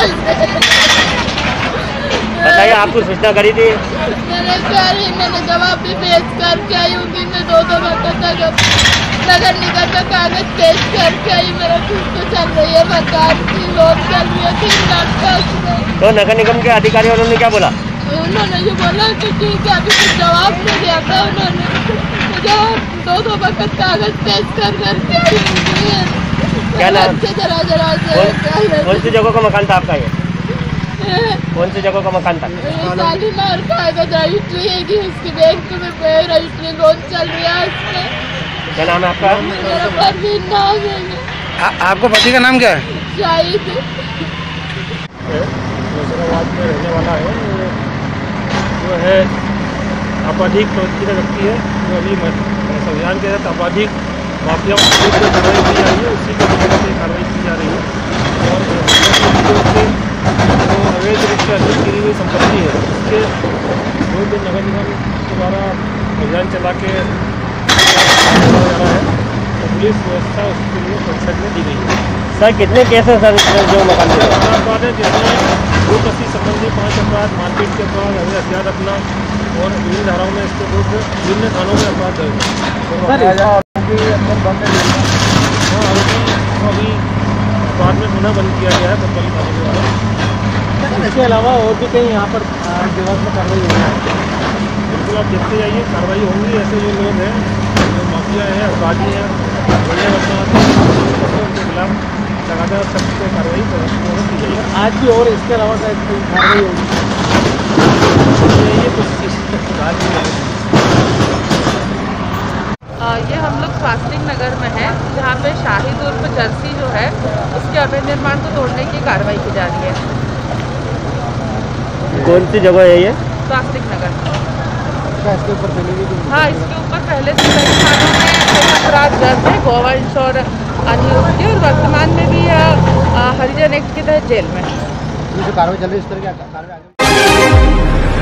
बताइए, आपको सूचना करी थी? मैंने करी, मैंने जवाब भी पेश करके आई हूँ कि मैं 2 वक्त नगर निगम का कागज पेश करके आई। मेरा तो चल रही है, सरकार की लोन चल रही है 3 लाख का। तो नगर निगम के अधिकारी उन्होंने क्या बोला? उन्होंने ये बोला कि ठीक है, अभी कुछ जवाब नहीं दिया था उन्होंने। मुझे 2 वक्त कागज पेश करके आई हूँ। क्या नाम? कौन सी जगह का मकान था आपका? ये कौन सी जगह का मकान था? शालीमार का रजिस्ट्री है कि उसकी बैंक में रजिस्ट्री लोन चल रहा है उसमें। क्या नाम है आपका? मेरा परवीन नाम है। आपका पति का नाम क्या है? शाहिद। मुर्शिदाबाद में रहने वाला है। जो है आपराधिक प्रवृत्ति का व्यक्ति है, जो अभी संविधान के तहत आपराधिक माफियाओं के विरुद्ध कार्रवाई की जा रही है, उसी के अंतर्गत कार्रवाई की जा रही है। और जो अवैध रूप से अर्जित की हुई संपत्ति है, उसके विरुद्ध नगर निगम के द्वारा अभियान चला के जा रहा है, तो पुलिस व्यवस्था उसके लिए परिषद में दी गई है। सर, कितने केस हैं सर जो मकान के? अपराध है जिसमें 2 कसी संबंधी 5 अपराध, मारपीट के अपराध, अवैध हथियार रखना और विभिन्न धाराओं में इसके विरुद्ध विभिन्न थानों में अपराध दर्ज है। अभी बाद में पुनः बंद किया गया है कोतवाली थाने के द्वारा। इसके अलावा और भी कहीं यहाँ पर विभाग में कार्रवाई हो रही है? बिल्कुल, आप देखते जाइए, कार्रवाई होंगी। ऐसे जो लोग हैं, जो माफिया हैं, अपराधी हैं, बड़े उनके खिलाफ लगातार सख्त कार्रवाई की जाएगी। आज भी और इसके अलावा शायद कोई कार्रवाई होगी? ये कुछ बात नहीं है। ये हम लोग स्वास्तिक नगर में है, जहाँ पे शाहिद उर्फ जर्सी जो है उसके अवैध निर्माण को तोड़ने की कार्रवाई की जा रही है। कौन सी जगह है ये? स्वास्तिक नगर। इसके ऊपर पहले भी? हाँ, इसके ऊपर पहले से कई थानों में अपराध दर्ज है, गोवंश और अन्य उसके, और वर्तमान में भी हरिजन एक्ट के तहत जेल में। जो कार्रवाई चल रही है इस तरह की कार्रवाई